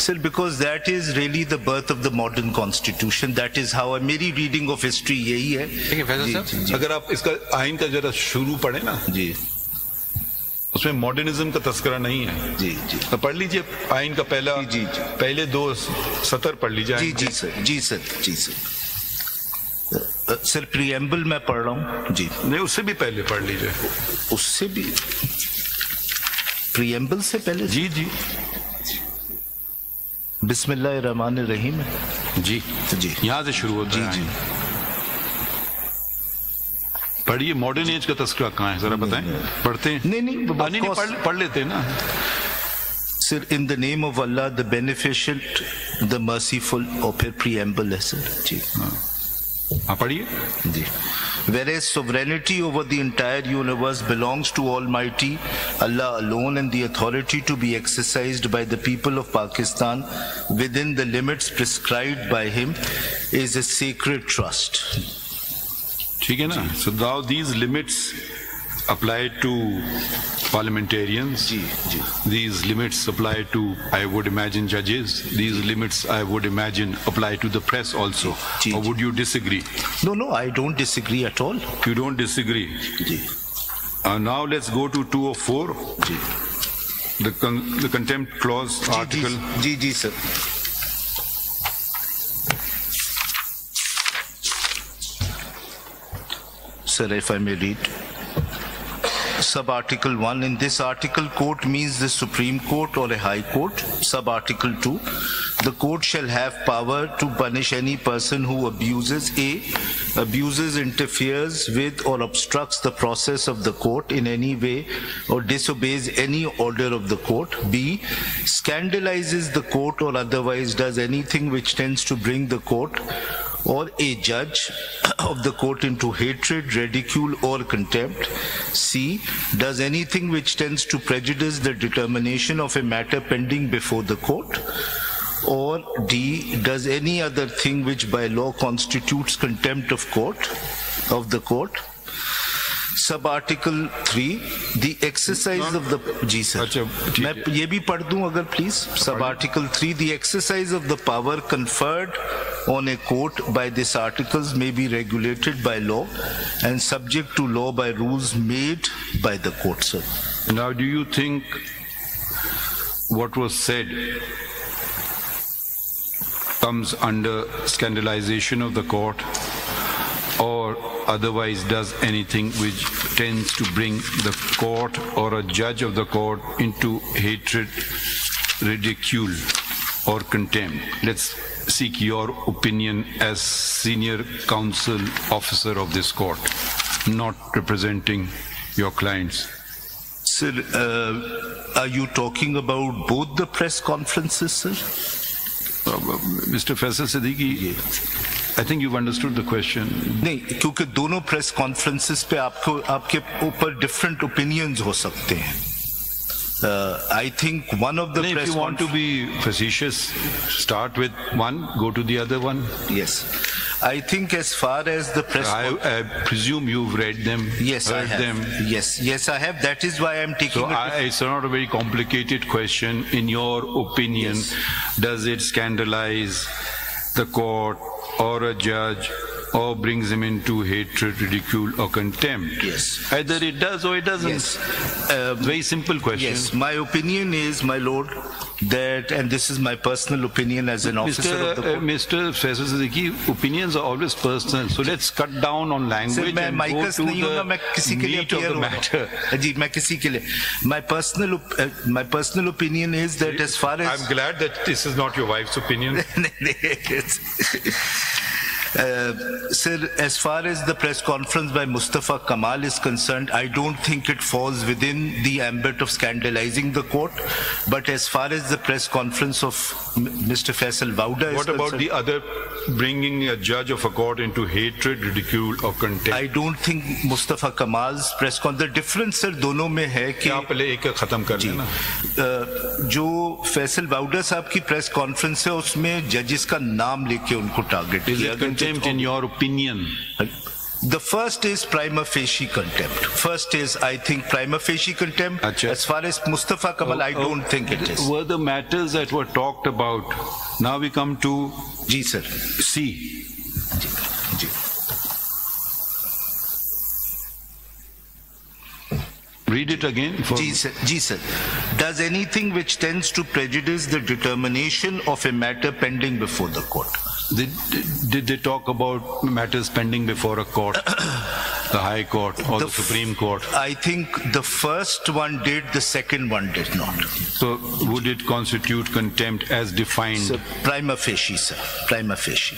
Sir, because that is really the birth of the modern constitution. That is how میری reading of history یہی ہے. دیکھیں فیصل صاحب، اگر آپ اس کا آئین کا ذرا شروع پڑھیں نا، جی اس میں ماڈرنزم کا تذکرہ نہیں ہے. جی جی پڑھ لیجئے آئین کا پہلے 2 سطر پڑھ لیجئے. جی جی سر، جی سر، جی سر. سر پریمبل میں پڑھ رہا ہوں. جی نہیں، اس سے بھی پہلے پڑھ لیجئے. اس سے بھی پریمبل سے پہلے. جی جی بسم اللہ الرحمن الرحیم. جی جی یہاں سے شروع ہوتا ہے. جی پڑھیے. ماڈرن ایج کا تذکرہ کہاں ہے ذرا بتائیں. پڑھتے ہیں؟ نہیں پڑھ لیتے ہیں نا. سر in the name of Allah the beneficent the merciful. اور پھر preamble ہے سر. جی ہاں پڑھیے. جی. Whereas sovereignty over the entire universe belongs to Almighty Allah alone, and the authority to be exercised by the people of Pakistan within the limits prescribed by him is a sacred trust. ٹھیک ہے نا. So now these limits apply to parliamentarians. G G. These limits apply to, I would imagine, judges. These limits, I would imagine, apply to the press also. Or would you disagree? No, I don't disagree at all. You don't disagree? G. Now let's go to 204. G. The contempt clause article. G G sir. Sir, if I may read. Sub-article 1. In this article, court means the Supreme Court or a High Court. Sub-article 2. The court shall have power to punish any person who abuses, interferes with or obstructs the process of the court in any way or disobeys any order of the court. B. Scandalizes the court or otherwise does anything which tends to bring the court or a judge of the court into hatred, ridicule or contempt. C. Does anything which tends to prejudice the determination of a matter pending before the court. Or D. Does any other thing which by law constitutes contempt of the court. Sub-article 3. The exercise of the... جی سر میں یہ بھی پڑھ دوں اگر please. Sub-article 3. The exercise of the power conferred on a court by this articles may be regulated by law and subject to law by rules made by the court, sir. Now, do you think what was said comes under scandalization of the court, or otherwise does anything which tends to bring the court or a judge of the court into hatred, ridicule, or contempt? Let's seek your opinion as senior counsel officer of this court, not representing your clients. Sir, are you talking about both the press conferences, sir? Mr. Faisal Siddiqui, I think you've understood the question. نہیں, کیونکہ دونوں press conferences پہ آپ کے اوپر different opinions ہو سکتے ہیں. I think one of the if you want to be facetious, start with one, go to the other one. Yes. I think as far as the press... I presume you've read them, yes, heard I have. them. Yes, I have. That is why I'm taking it's not a very complicated question. In your opinion, yes, does it scandalize the court or a judge or brings him into hatred, ridicule, or contempt? Yes. Either it does or it doesn't. Yes. Very simple question. Yes. My opinion is, my lord, that, and this is my personal opinion as an officer of the court. Mr. Faisal Siddiqui, opinions are always personal. So let's cut down on language and go to the meat of the matter. جی میں کسی کے لیے my personal opinion is that as far as... I'm glad that this is not your wife's opinion. Sir, as far as the press conference by Mustafa Kamal is concerned, I don't think it falls within the ambit of scandalizing the court. But as far as the press conference of Mr. Faisal Wauda is concerned... What about the other, bringing a judge of a court into hatred, ridicule, or contempt? I don't think Mustafa Kamal's press conference... The difference, sir, دونوں میں ہے کہ... آپ پہلے ایک ختم کر لینا. جو فیصل واؤڈا صاحب کی پریس کانفرنس ہے اس میں ججز کا نام لے کے ان کو ٹارگٹ کیا گیا. In your opinion, The first is prima facie contempt. First is, I think, prima facie contempt. Achha. As far as Mustafa Kamal, I don't think it is. Were the matters that were talked about. Now we come to Ji, sir. C. Ji. Read it again. Ji, sir. Ji, sir. Does anything which tends to prejudice the determination of a matter pending before the court? Did they talk about matters pending before a court, the High Court or the Supreme Court? I think the first one did, the second one did not. So would it constitute contempt as defined? So, prima facie, sir. Prima facie.